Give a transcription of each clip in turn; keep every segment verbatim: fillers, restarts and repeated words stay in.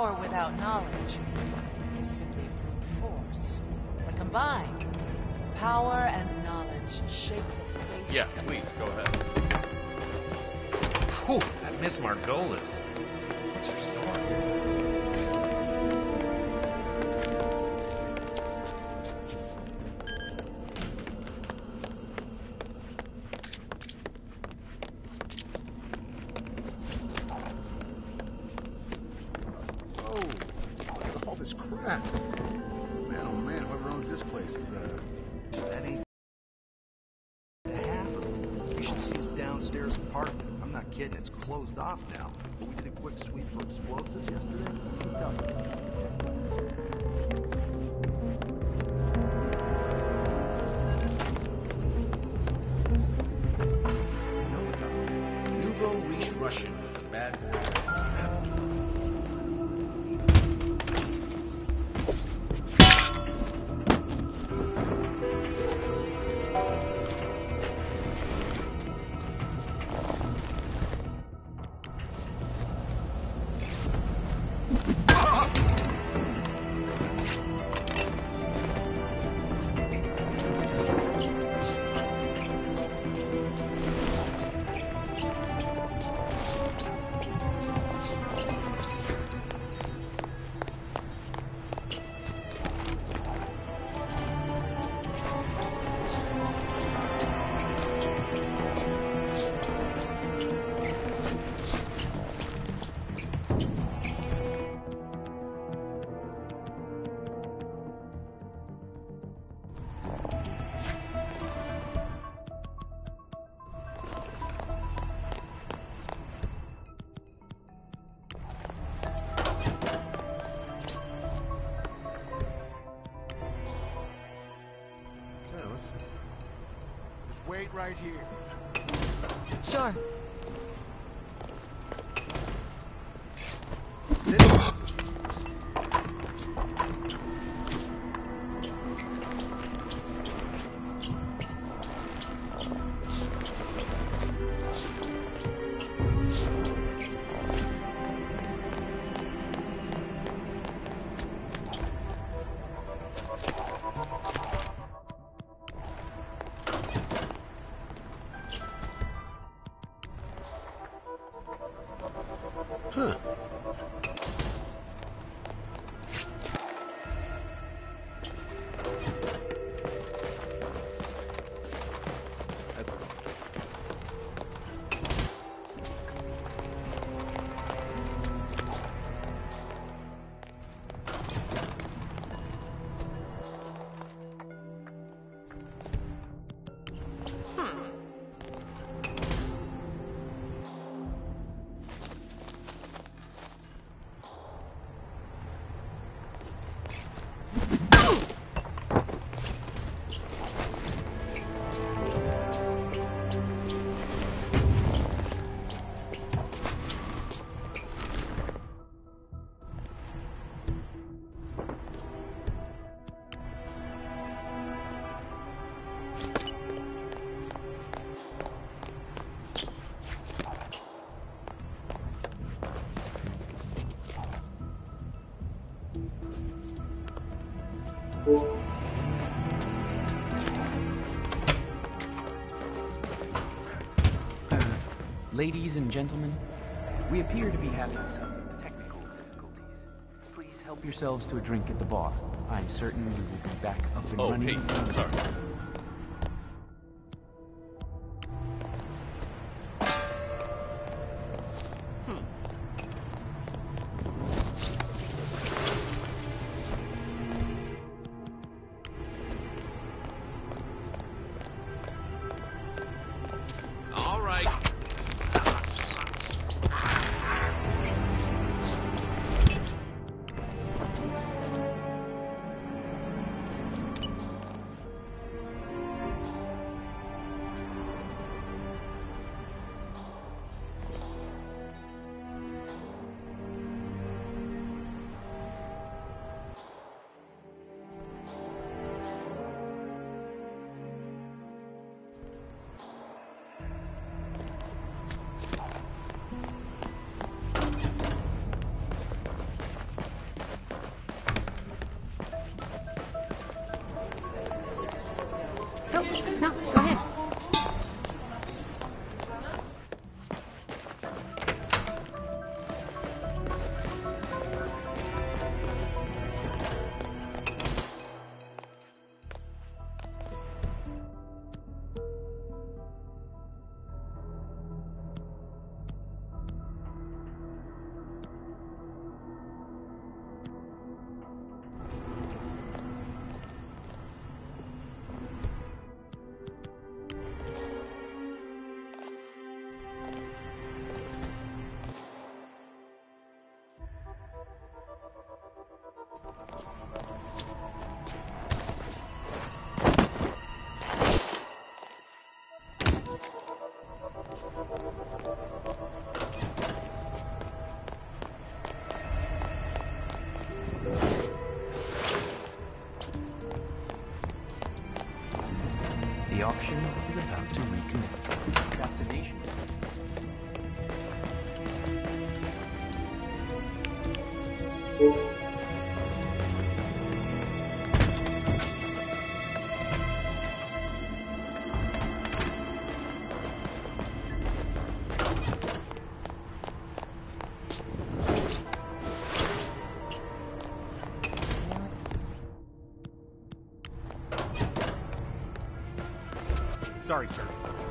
power without knowledge is simply brute force. When combined, power and knowledge shape the face. Yeah, please, go ahead. Whew, that Miss Margolis. What's her story? Crap. Man, oh man, whoever owns this place is, uh... That ain't... the half of it. You should see his downstairs apartment. I'm not kidding, it's closed off now. But we did a quick sweep for explosives yesterday. No. Nouveau Riche Russian, the bad boy. Wait right here. Sure. Huh. Ladies and gentlemen, we appear to be having some technical difficulties. Please help yourselves to a drink at the bar. I'm certain we will be back up and Oh, running. hey, I'm sorry. All right. No, no, go ahead. The auction is about to recommence. Assassination. Sorry, sir.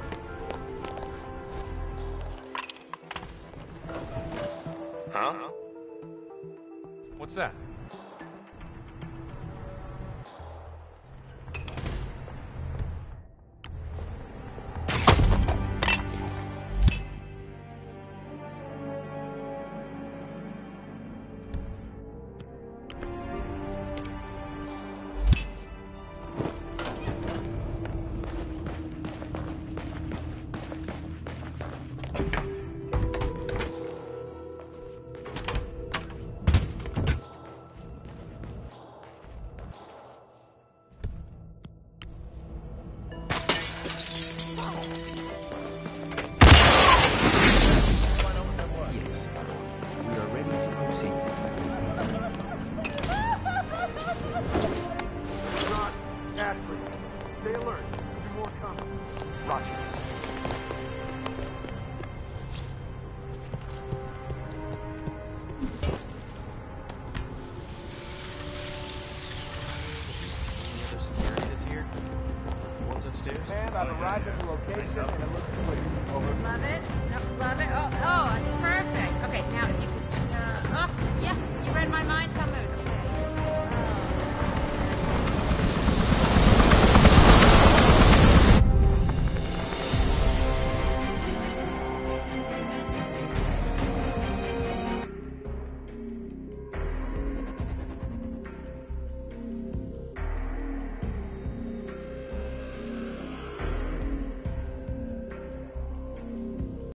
Huh? What's that? And I've arrived at the location and it looks clear. Over. Love it. Nope, love it. Oh, oh, perfect. Okay, now if you could, uh, oh, yes.